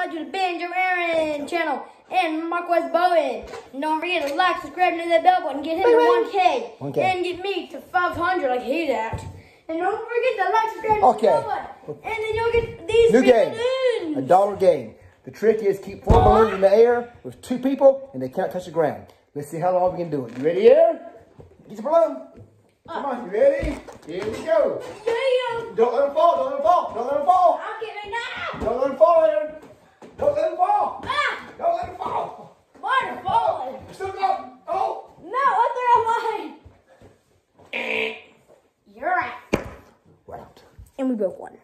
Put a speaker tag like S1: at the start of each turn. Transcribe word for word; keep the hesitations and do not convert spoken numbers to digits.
S1: subscribe to the Banjo Aaron channel and Marquez Bowen. And don't forget to like, subscribe, and hit that bell button. Get him to one K.
S2: one K.
S1: And get me to five hundred like he's at. And don't forget to like, subscribe, and
S2: Okay.
S1: hit the bell button. And then you'll get these
S2: New
S1: free
S2: game.
S1: balloons.
S2: A dollar game. The trick is keep four balloons in the air with two people and they can't touch the ground. Let's see how long we can do it. You ready here? Get your balloon. Come on, you ready? Here we go.
S1: Yeah.
S2: Don't let them fall, don't let them fall, don't let them fall.
S1: I'll get it now.
S2: Don't let them fall, Aaron. Don't let them fall.
S1: Ah,
S2: Don't let them fall.
S1: mine are falling.
S2: Still go. Oh.
S1: No, I threw mine. You're right.
S2: We're out.
S1: And we broke one.